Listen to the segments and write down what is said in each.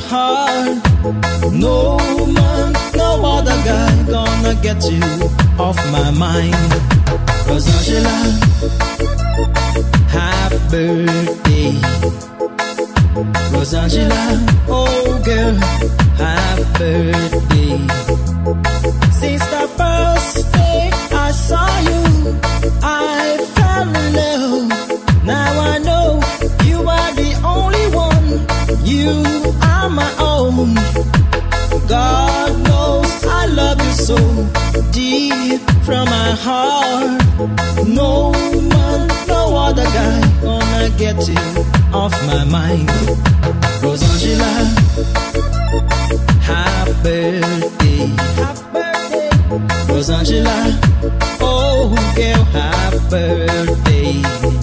heart. No man, no other guy gonna get you off my mind. Rosangela, happy birthday. Rosangela, oh girl, happy birthday. Since the first day I saw you, I fell in love. Now I know you are the only one. You are my own. God knows I love you so deep from my heart. No man, no other guy gonna get you off my mind. Rosangela, happy birthday. Happy birthday. Rosangela, oh girl, happy birthday.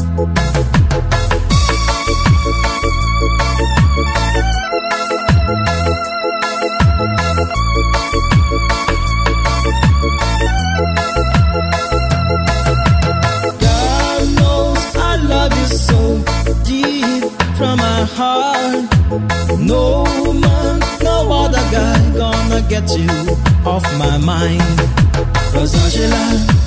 God knows I love you so deep from my heart. No man, no other guy gonna get you off my mind. Rosangela,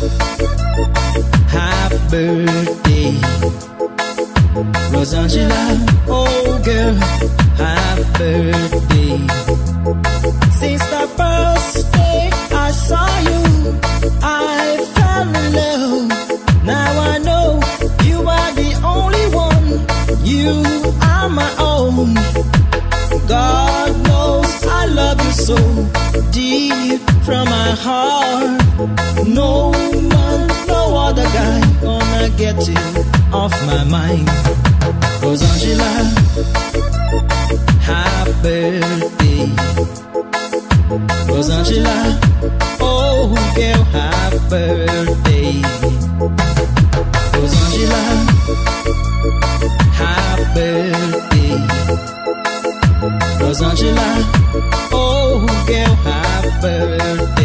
happy birthday. Rosangela, oh girl, happy birthday. Since the first day I saw you, I fell in love. Now I know you are the only one. You are my own. God knows I love you so deep from my heart. No man, no other guy gonna get you off my mind. Rosangela, happy birthday. Rosangela, oh girl, happy birthday. Rosangela, happy birthday. Rosangela, oh girl, happy birthday.